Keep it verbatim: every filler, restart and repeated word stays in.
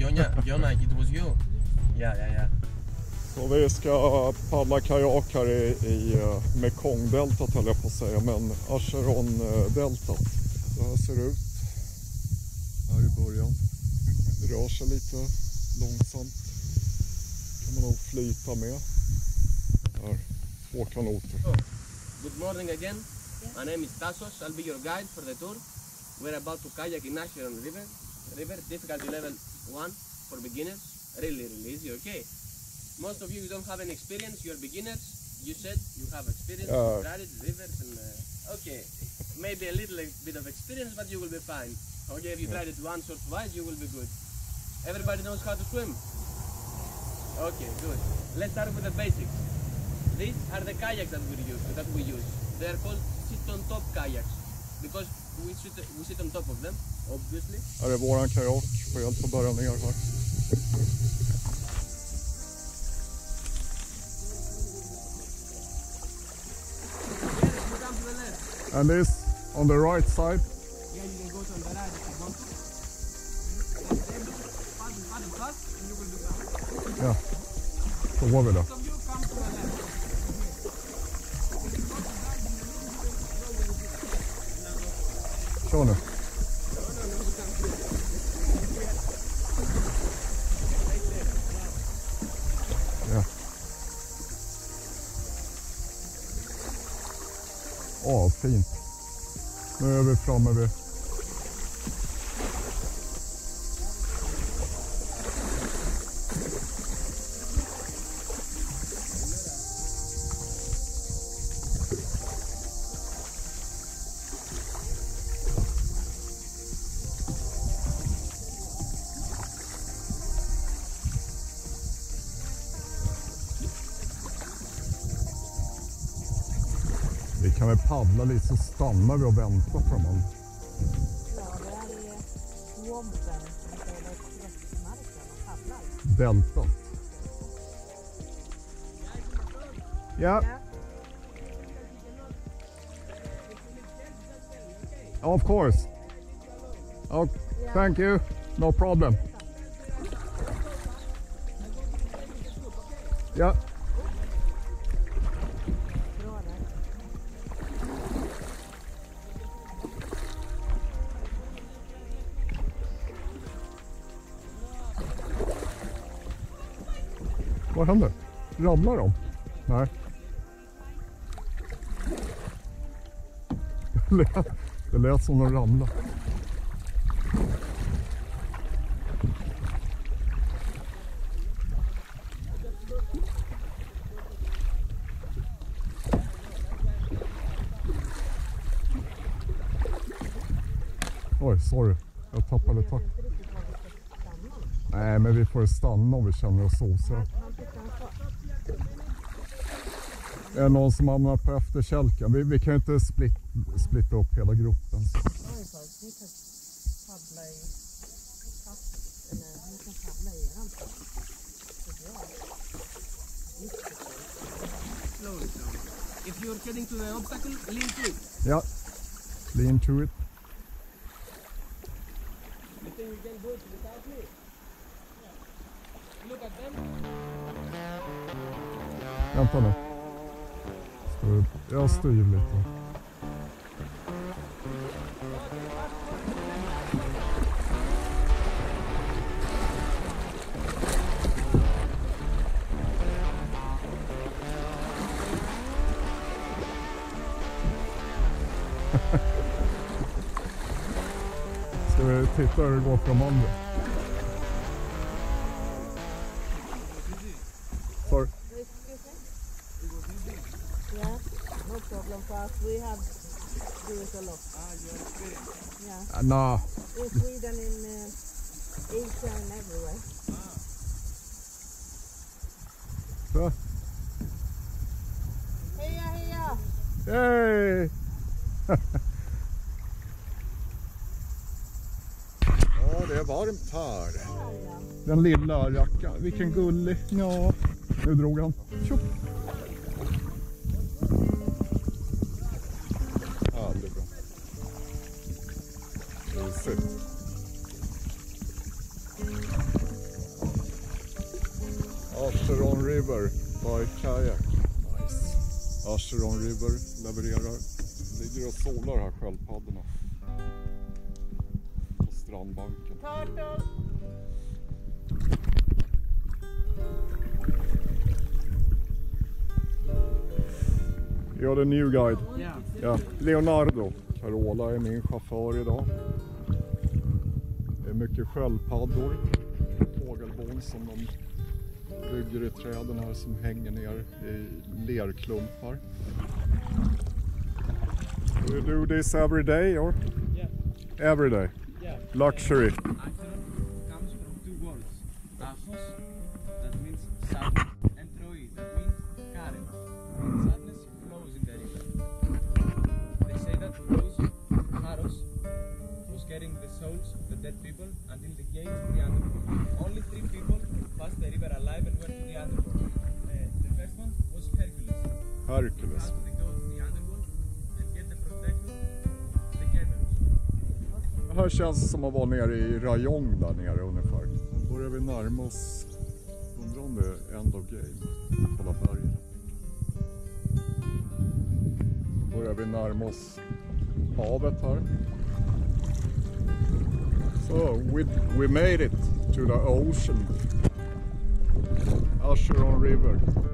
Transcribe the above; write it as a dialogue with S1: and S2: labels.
S1: Jonna, Jonna, it was you. Yeah, yeah, yeah.
S2: Så vi ska paddla kajak här i, i Mekongdeltat, höll jag på att säga, men Acheron-deltat. Så här ser det ut här i början. Det rör sig lite långsamt. Kan man nog flyta med. Här, två kanoter.
S1: Oh. Good morning again. Yeah. My name is Tassos. I'll be your guide for the tour. We're about to kayak in Acheron River. River, difficulty level one for beginners. Really, really easy, okay? Most of you don't have any experience, you're beginners. You said you have experience,
S2: uh,
S1: you tried it, rivers and... Uh, okay, maybe a little bit of experience, but you will be fine. Okay, if you tried it once or twice, you will be good. Everybody knows how to swim? Okay, good. Let's start with the basics. These are the kayaks that we use. That we use. They are called sit-on-top kayaks because we sit, we sit on top of them, obviously.
S2: Här är våran kajak. Får hjälp att börja ner här. And this on the right side.
S1: Yeah, you can go to the right if you want to. Paddle, paddle fast, and you will be fast.
S2: Ja, så går vi då.
S1: Some of you come to the left.
S2: Kör nu. Ja. Åh, oh, fint. Nu är vi framme vid. Vi kan väl paddla lite så stannar vi och väntar på dem.
S3: Ja, det här är swampen. Det är expressmarken och paddlar.
S2: Deltat. Ja. Of course. Oh, thank you. No problem. Ja. Vad händer? Ramlar de? Nej. Det lät, det lät som de ramlade. Oj, sorry. Jag tappade takt. Nej, men vi får stanna om vi känner oss osäkra. Det är någon som hamnar på efterkälken. Vi, vi kan ju inte split, splitta upp hela gruppen.
S1: If you're heading to the obstacle, lean to it.
S2: Ja, lean to it.
S1: You think you can do it without me? Look at them.
S2: Vänta nu. Ska jag styr lite. Ska vi titta hur det går för de andra? Sorry.
S3: Yeah, no problem for us. We have do it a lot.
S1: Ah, you're experienced.
S3: Yeah.
S2: Uh, nah.
S3: In Sweden, in uh, Asia and everywhere.
S1: Ah.
S2: Så.
S3: Heja, heja!
S2: Yay! Ja, det är varmt här. Den lilla jackan. Vilken gullig. Ja, nu drog han. Tjup. Ja, det är bra. Mysigt. Acheron River by Kayak. Nice. Acheron River levererar. Ligger och solar här sköldpaddorna. På strandbanken.
S3: Turtle!
S2: You're the new guide.
S1: Yeah.
S2: Ja, Leonardo. Carola är min chaufför idag. Det är mycket sköldpaddor. Fågelbon som de bygger i träden här som hänger ner i lerklumpar. Do you do this every day or?
S4: Yeah.
S2: Every day?
S4: Yeah.
S2: Luxury.
S4: Acheron comes from two words. Achos, that means sadness, and Troi, that means current. Sadness flows in the river. They say that Rose, Haros, was carrying the souls of the dead people until the gate to the underworld. Only three people passed the river alive and went to the underworld. Uh, the first one was Hercules.
S2: Hercules.
S4: How to go to the underworld and get the protector, the Kerberos.
S2: Det här känns som att vara nere i Rayong där nere ungefär. Nu börjar vi närma oss. Undrar om det är end of game. Kolla bergen. Nu börjar vi närma oss havet här. So we, we made it to the ocean. Acheron River.